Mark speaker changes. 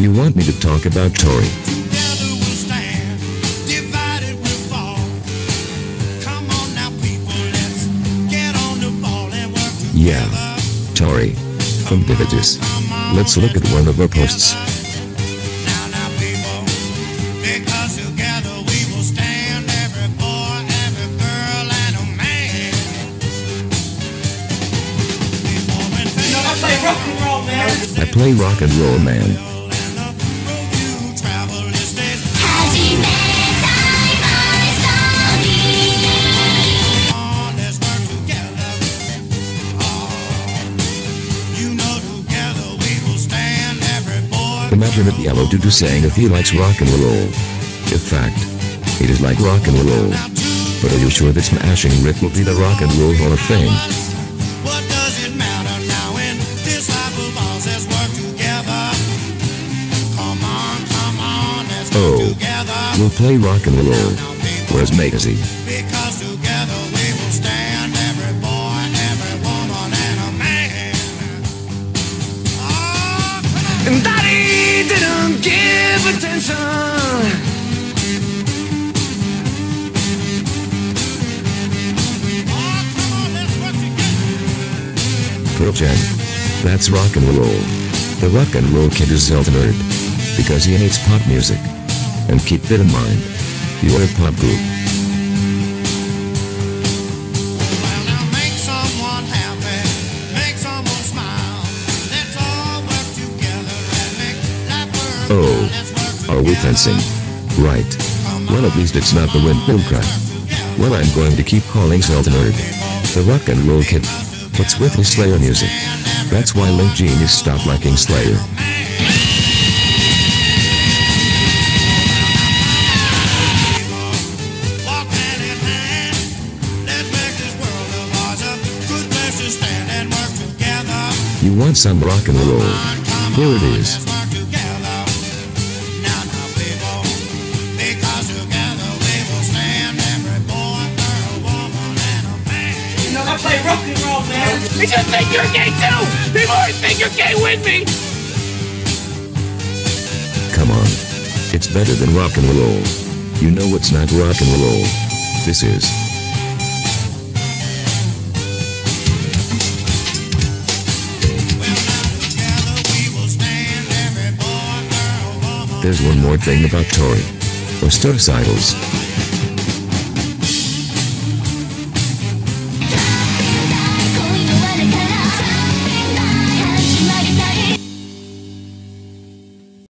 Speaker 1: you want me to talk about Tori?
Speaker 2: Together we'll stand, divided we'll fall. Come on now, people, let's get on the ball and work together.
Speaker 1: Yeah, Tori. From Villages. Let's look at one of her posts.
Speaker 2: Now, people, because together we will stand, every boy, every girl, and a man.
Speaker 3: I play rock and roll, man.
Speaker 1: I play rock and roll, man. Imagine if Yellow Dudu sang if he likes rock and roll. In fact, it is like rock and roll. But are you sure that Smashing Rick will be the Rock and Roll Hall of Fame?
Speaker 2: What does it matter now in this life of ours? Let's work together. Come on, let's work together.
Speaker 1: We'll play rock and roll. Where's Magazy?
Speaker 2: Because together we will stand, every boy, every woman, and a man. Oh,
Speaker 3: And Daddy didn't give attention.
Speaker 1: Pearl Jam. That's rock and roll. The rock and roll kid is Zelda nerd. Because he hates pop music. And keep that in mind. You're a pop group.
Speaker 2: well, now make someone happy, make someone smile. Let's all work together and make life worthwhile. Let's work together.
Speaker 1: Are we fencing? Right. Well, at least it's not the windmill crack. Well, I'm going to keep calling Zelda nerd. The rock and roll kid. What's with his Slayer music? That's why Link Genius stopped liking Slayer.
Speaker 2: Walk hand in hand. Let's make this world of ours a good place to stand and work together.
Speaker 1: You want some rock and roll? Here it is.
Speaker 2: Let's work together. Now, people, because together we will stand, every boy, girl, woman, and a man.
Speaker 3: I play rock and roll, man.
Speaker 4: They just think you're gay too! People always think you're gay with me!
Speaker 1: Come on. It's better than rock and roll. You know what's not rock and roll? This is.
Speaker 2: Together we will stand, every boy, girl, woman.
Speaker 1: There's one more thing about Tori. Or Star Sidles.